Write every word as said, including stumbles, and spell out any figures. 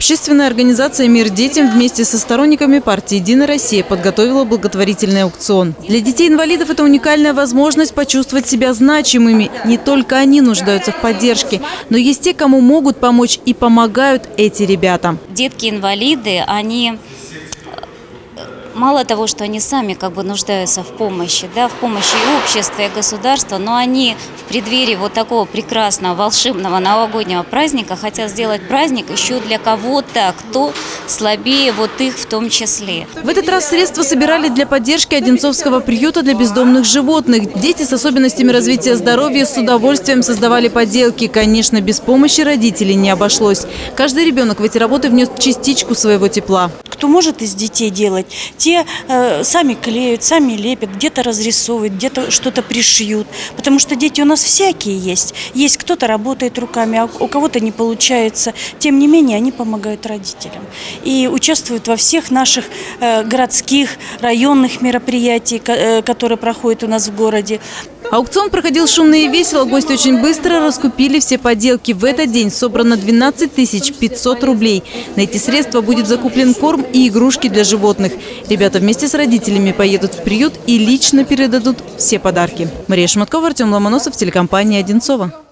Общественная организация «Мир детям» вместе со сторонниками партии «Единая Россия» подготовила благотворительный аукцион. Для детей-инвалидов это уникальная возможность почувствовать себя значимыми. Не только они нуждаются в поддержке, но есть те, кому могут помочь и помогают эти ребята. Детки-инвалиды, они... Мало того, что они сами как бы нуждаются в помощи, да, в помощи и общества, и государства, но они в преддверии вот такого прекрасного, волшебного новогоднего праздника хотят сделать праздник еще для кого-то, кто слабее вот их в том числе. В этот раз средства собирали для поддержки Одинцовского приюта для бездомных животных. Дети с особенностями развития здоровья с удовольствием создавали поделки. Конечно, без помощи родителей не обошлось. Каждый ребенок в эти работы внес частичку своего тепла. Кто может из детей делать, те э, сами клеют, сами лепят, где-то разрисовывают, где-то что-то пришьют. Потому что дети у нас всякие есть. Есть кто-то работает руками, а у кого-то не получается. Тем не менее, они помогают родителям. И участвуют во всех наших э, городских, районных мероприятиях, э, которые проходят у нас в городе. Аукцион проходил шумно и весело. Гости очень быстро раскупили все поделки. В этот день собрано двенадцать тысяч пятьсот рублей. На эти средства будет закуплен корм и игрушки для животных. Ребята вместе с родителями поедут в приют и лично передадут все подарки. Мария Шматкова, Артем Ломоносов, телекомпания «Одинцово».